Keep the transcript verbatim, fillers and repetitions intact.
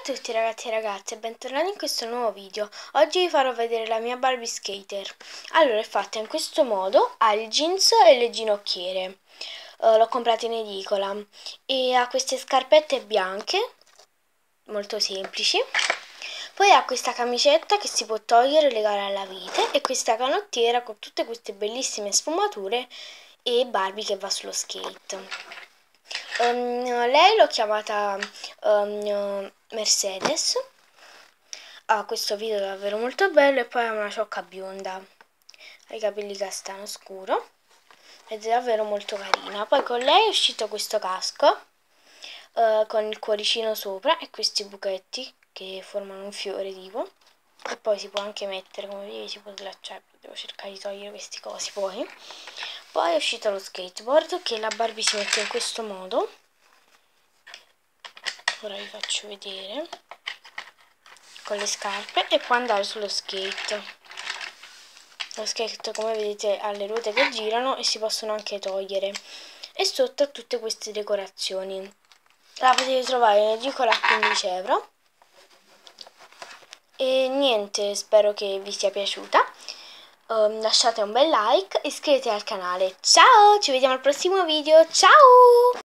tutti ragazzi e ragazze, bentornati in questo nuovo video. Oggi vi farò vedere la mia Barbie Skater. Allora, è fatta in questo modo, ha il jeans e le ginocchiere. Uh, l'ho comprata in edicola e ha queste scarpette bianche, molto semplici. Poi ha questa camicetta che si può togliere e legare alla vite e questa canottiera con tutte queste bellissime sfumature e Barbie che va sullo skate. Um, lei l'ho chiamata um, Mercedes, ha questo video davvero molto bello e poi ha una ciocca bionda, ha i capelli castano scuro ed è davvero molto carina. Poi con lei è uscito questo casco uh, con il cuoricino sopra e questi buchetti che formano un fiore tipo, e poi si può anche mettere, come vedi, si può slacciare. Devo cercare di togliere questi cosi. Poi poi è uscito lo skateboard che la Barbie si mette in questo modo. Ora vi faccio vedere con le scarpe e può andare sullo skate. Lo skate, come vedete, ha le ruote che girano e si possono anche togliere. E sotto ha tutte queste decorazioni. La potete trovare in edicola a quindici euro. E niente, spero che vi sia piaciuta. Um, lasciate un bel like e iscrivetevi al canale. Ciao, ci vediamo al prossimo video. Ciao!